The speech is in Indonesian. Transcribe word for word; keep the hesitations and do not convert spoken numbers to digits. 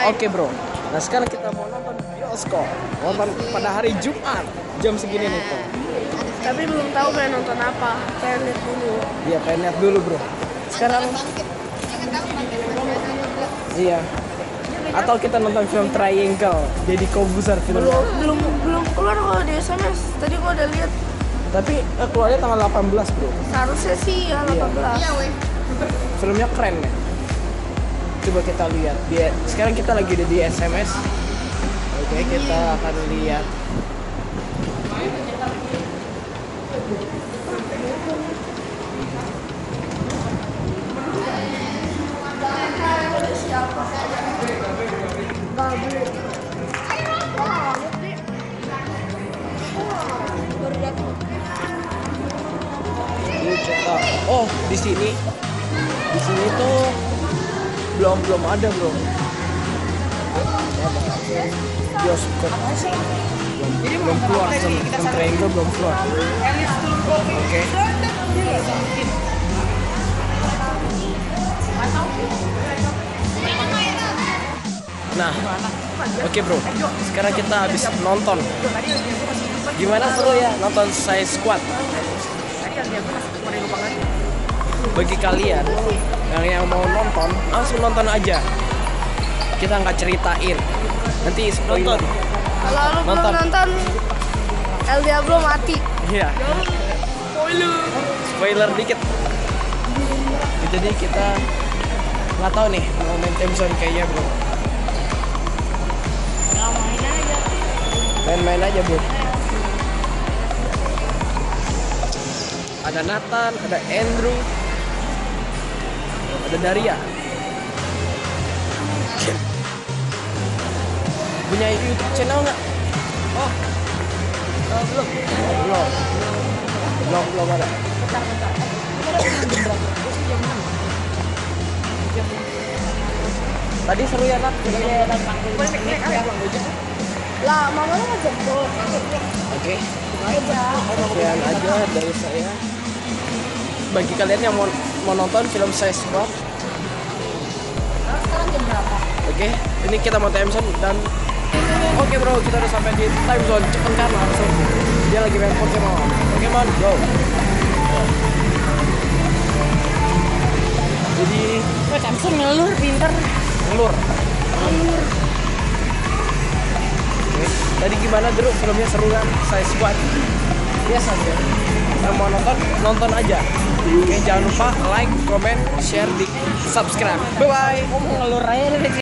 Oke bro, nah sekarang kita mau nonton bioskop, nonton pada hari Jumat jam segini nih bro. Tapi belum tahu pengen nonton apa, pengen lihat dulu. Iya pengen lihat dulu bro. Sekarang iya. Atau kita nonton film Triangle, jadi Corbuzier filmnya. Belum belum belum keluar kalau di S M S. Tadi gua udah lihat. Tapi eh, keluarnya tanggal delapan belas bro. Seharusnya sih ya delapan belas. Filmnya keren ya. Coba kita lihat. Dia sekarang kita lagi di S M S. Oke, kita akan lihat. Ini coba. Oh, di sini. Di sini tuh belum belum ada bro. Bioskop belum, belum keluar, film Triangle belum keluar. Oke. Nah, oke bro. Sekarang kita habis nonton. Gimana seru ya nonton Suicide Squad? Bagi kalian yang yang mau nonton, langsung nonton aja. Kita nggak ceritain. Nanti spoiler. Kalau lu belum Nonton. nonton, El Diablo mati. Iya. Spoiler. Spoiler dikit. Jadi kita nggak tahu nih mau main time zone kayaknya bro. Main aja. Main-main aja bro. Ada Nathan, ada Andrew, ada Daria. Punya YouTube channel nggak? Oh, oh belum. Belum. Belum belum ada. Tadi seru ya Nat? Lah, mama lu ngajak gua. Oke. Sekian aja dari saya. Bagi kalian yang mau, mau nonton film Suicide Squad, Sekarang jam berapa? oke, ini kita mau time zone dan oke bro, kita udah sampai di time zone. Cepet kan langsung. Dia lagi main Pokemon. Pokemon Go. Jadi, Kok Samsung ngelur pinter. ngelur. Ngelur. Oke. Tadi gimana Drew? Filmnya seru kan? Suicide Squad. Biasa aja. Yang mau nonton, nonton aja. Oke, jangan lupa like, comment, share, di subscribe. Bye bye. Ngomong ngelur aja.